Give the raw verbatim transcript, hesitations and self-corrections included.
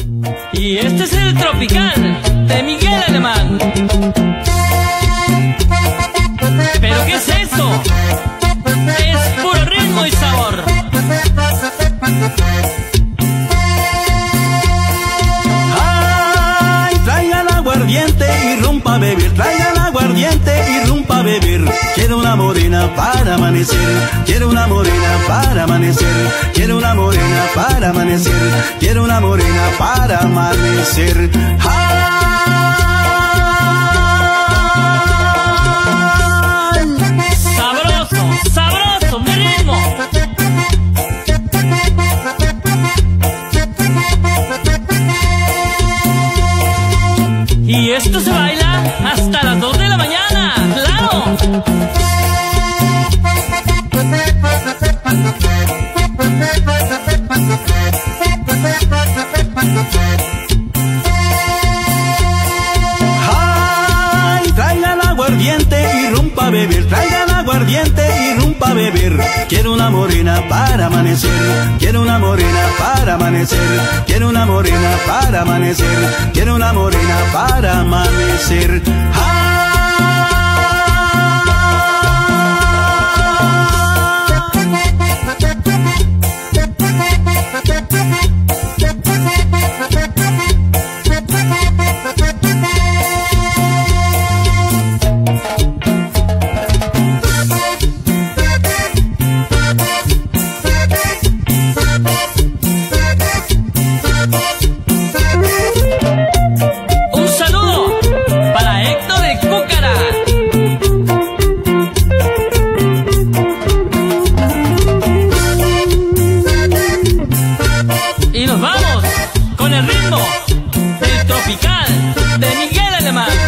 Y este es el tropical de Miguel Alemán. ¿Pero qué es esto? Es puro ritmo y sabor. Ay, traigan aguardiente y rumpa a beber. Traigan aguardiente y rumpa a beber. Quiero una morena para amanecer. Quiero una morena para amanecer. Quiero una morena para amanecer. Quiero una morena para amanecer. ¡Ay! Sabroso, sabroso, mi ritmo. Y esto se baila hasta las dos de la mañana, ¡claro! ¡Ay! Traigan aguardiente y rumpa a beber. Traigan aguardiente y rumpa a beber. Quiero una morena para amanecer. Quiero una morena para amanecer. Quiero una morena para amanecer. Quiero una morena para amanecer. ¡Ay! Un saludo para Héctor de Cúcara. Y nos vamos con el ritmo del tropical de Miguel Alemán.